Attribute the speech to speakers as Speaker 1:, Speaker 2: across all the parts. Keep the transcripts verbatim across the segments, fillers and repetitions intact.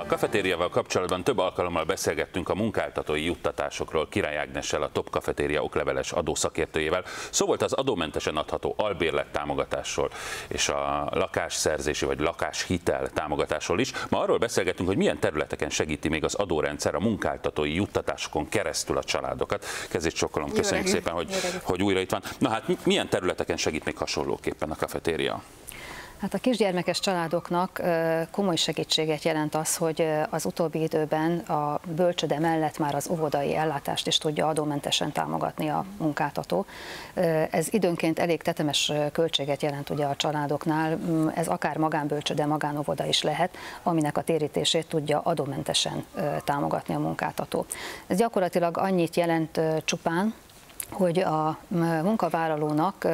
Speaker 1: A kafetériával kapcsolatban több alkalommal beszélgettünk a munkáltatói juttatásokról Király Ágnessel, a Top Kafetéria okleveles adószakértőjével. Szó volt az adómentesen adható albérlet támogatásról és a lakásszerzési vagy lakáshitel támogatásról is. Ma arról beszélgetünk, hogy milyen területeken segíti még az adórendszer a munkáltatói juttatásokon keresztül a családokat. Kezét csokkolom, köszönjük szépen, hogy, hogy újra itt van. Na hát milyen területeken segít még hasonlóképpen a kafetéria?
Speaker 2: Hát a kisgyermekes családoknak komoly segítséget jelent az, hogy az utóbbi időben a bölcsőde mellett már az óvodai ellátást is tudja adómentesen támogatni a munkáltató. Ez időnként elég tetemes költséget jelent ugye a családoknál, ez akár magánbölcsőde, magánóvoda is lehet, aminek a térítését tudja adómentesen támogatni a munkáltató. Ez gyakorlatilag annyit jelent csupán, hogy a munkavállalónak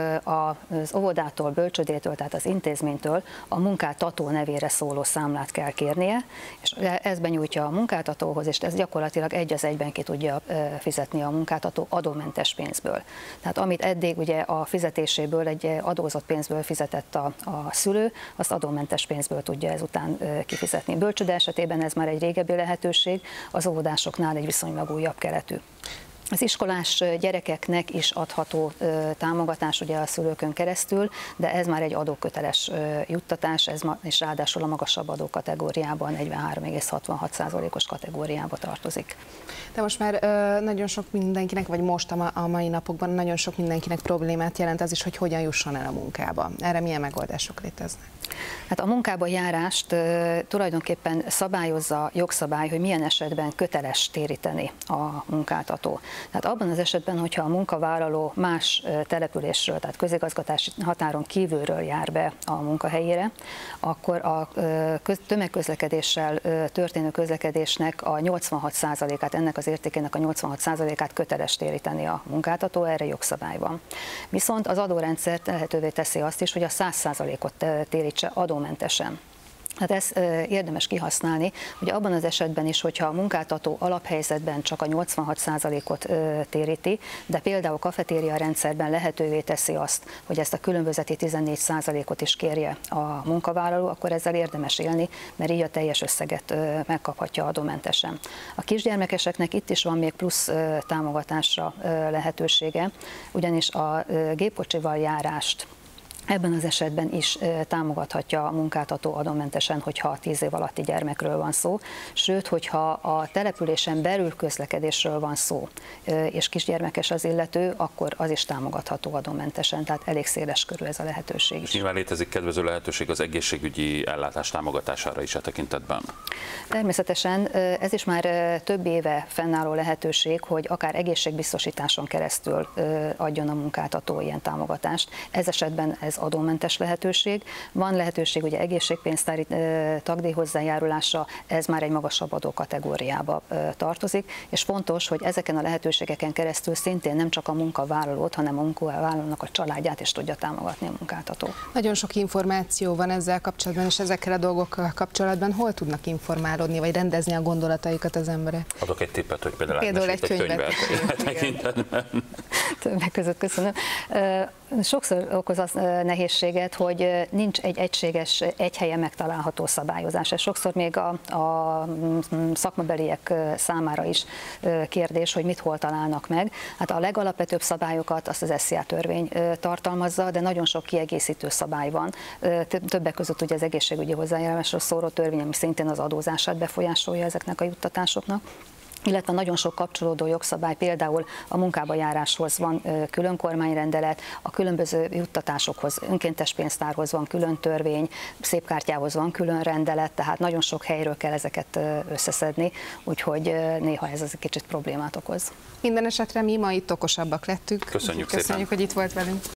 Speaker 2: az óvodától, bölcsődétől, tehát az intézménytől a munkáltató nevére szóló számlát kell kérnie, és ez benyújtja a munkáltatóhoz, és ez gyakorlatilag egy az egyben ki tudja fizetni a munkáltató adómentes pénzből. Tehát amit eddig ugye a fizetéséből, egy adózott pénzből fizetett a, a szülő, azt adómentes pénzből tudja ezután kifizetni. Bölcsőde esetében ez már egy régebbi lehetőség, az óvodásoknál egy viszonylag újabb keletű. Az iskolás gyerekeknek is adható támogatás ugye a szülőkön keresztül, de ez már egy adóköteles juttatás, ez ma, és ráadásul a magasabb adókategóriában, negyvenhárom egész hatvanhat százalékos kategóriába tartozik.
Speaker 3: De most már nagyon sok mindenkinek, vagy most a mai napokban nagyon sok mindenkinek problémát jelent az is, hogy hogyan jusson el a munkába. Erre milyen megoldások léteznek?
Speaker 2: Hát a munkába járást e, tulajdonképpen szabályozza jogszabály, hogy milyen esetben köteles téríteni a munkáltató. Tehát abban az esetben, hogyha a munkavállaló más településről, tehát közigazgatási határon kívülről jár be a munkahelyére, akkor a tömegközlekedéssel történő közlekedésnek a nyolcvanhat százalékát, ennek az értékének a nyolcvanhat százalékát köteles téríteni a munkáltató, erre jogszabály van. Viszont az adórendszer lehetővé teszi azt is, hogy a száz százalékot térítse adómentesen. Hát ezt érdemes kihasználni, hogy abban az esetben is, hogyha a munkáltató alaphelyzetben csak a nyolcvanhat százalékot téríti, de például kafetéria rendszerben lehetővé teszi azt, hogy ezt a különbözeti tizennégy százalékot is kérje a munkavállaló, akkor ezzel érdemes élni, mert így a teljes összeget megkaphatja adómentesen. A kisgyermekeseknek itt is van még plusz támogatásra lehetősége, ugyanis a gépkocsival járást ebben az esetben is támogathatja a munkáltató adómentesen, hogyha tíz év alatti gyermekről van szó, sőt, hogyha a településen belül közlekedésről van szó, és kisgyermekes az illető, akkor az is támogatható adómentesen, tehát elég széles körül ez a lehetőség is.
Speaker 1: Nyilván létezik kedvező lehetőség az egészségügyi ellátás támogatására is a tekintetben.
Speaker 2: Természetesen ez is már több éve fennálló lehetőség, hogy akár egészségbiztosításon keresztül adjon a munkáltató ilyen támogatást. Ez esetben ez adómentes lehetőség. Van lehetőség ugye egészségpénztári tagdíj hozzájárulásra, ez már egy magasabb adókategóriába tartozik, és fontos, hogy ezeken a lehetőségeken keresztül szintén nem csak a munkavállalót, hanem a munkavállalónak a családját is tudja támogatni a munkáltató.
Speaker 3: Nagyon sok információ van ezzel kapcsolatban, és ezekkel a dolgokkal kapcsolatban hol tudnak informálódni, vagy rendezni a gondolataikat az emberek?
Speaker 1: Adok egy tippet, hogy például,
Speaker 3: például egy könyvet.
Speaker 1: könyvet.
Speaker 2: Többek között köszönöm. Sokszor okoz az nehézséget, hogy nincs egy egységes, egy helyen megtalálható szabályozás. Ez sokszor még a, a szakmabeliek számára is kérdés, hogy mit hol találnak meg. Hát a legalapvetőbb szabályokat azt az es zé á törvény tartalmazza, de nagyon sok kiegészítő szabály van. Többek között ugye az egészségügyi hozzájárulásról szóló törvény, ami szintén az adózását befolyásolja ezeknek a juttatásoknak, illetve nagyon sok kapcsolódó jogszabály, például a munkába járáshoz van külön kormányrendelet, a különböző juttatásokhoz, önkéntes pénztárhoz van külön törvény, szépkártyához van külön rendelet, tehát nagyon sok helyről kell ezeket összeszedni, úgyhogy néha ez az egy kicsit problémát okoz.
Speaker 3: Minden esetre mi ma itt okosabbak lettünk.
Speaker 1: Köszönjük,
Speaker 3: Köszönjük,
Speaker 1: szépen.
Speaker 3: hogy itt volt velünk.